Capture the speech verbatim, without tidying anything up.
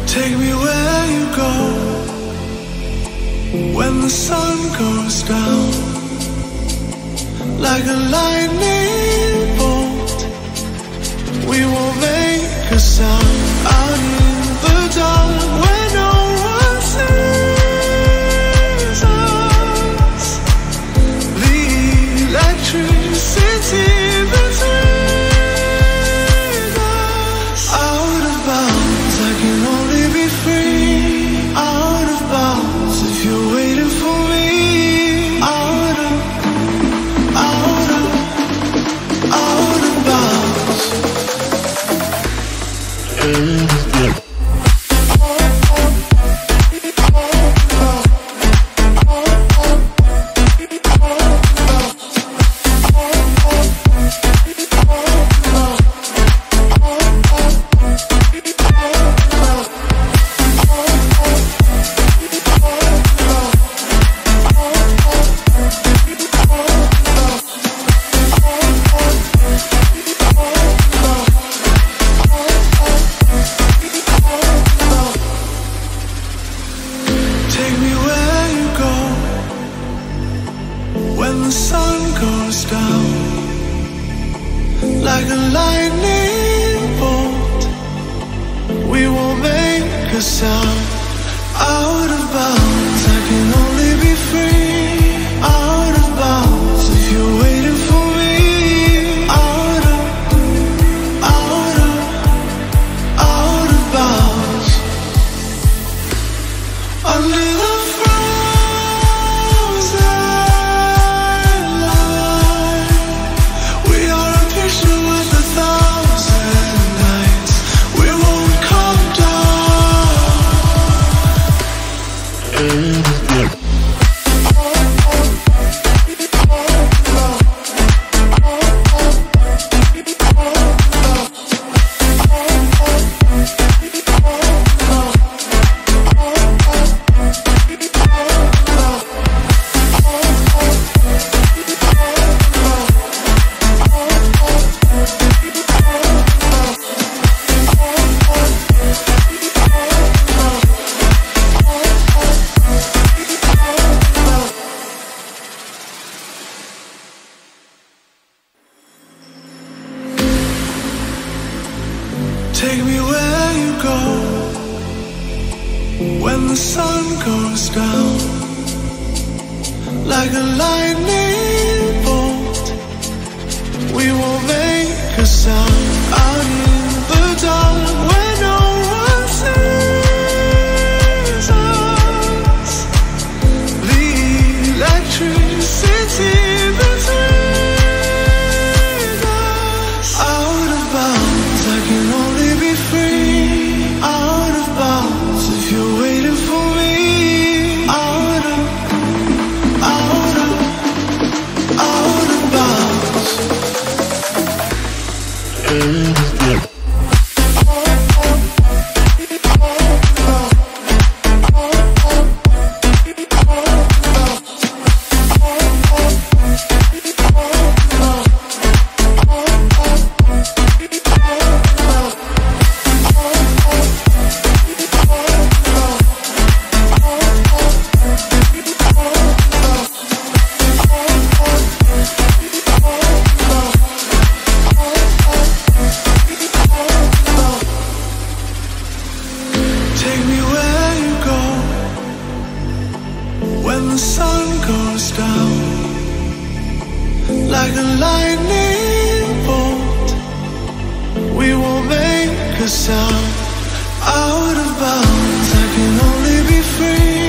Take me where you go when the sun goes down, like a lightning bolt. We won't make a sound out in the dark where no one sees us. The electricity between us. Out of bounds, I can only be free. Out of bounds, if you're waiting for me. Out of, out of, out of bounds. Take me where you go when the sun goes down, like a lightning bolt. We won't make a sound. Out of bounds, I can only be free. Out of bounds, if you're waiting for me. Out of, out of, out of bounds. Under the frozen light, we are a picture with a thousand nights. We won't come down. Take me where you go when the sun goes down, like a lightning bolt. We won't make a sound out in the dark where no one sees us. The electricity between us. Out of bounds, I can only be free. Out of bounds, if you're waiting for me. Out of, out of, out of bounds. Take me where you go when the sun goes down, like a lightning bolt. We won't make a sound. Out of bounds, I can only be free.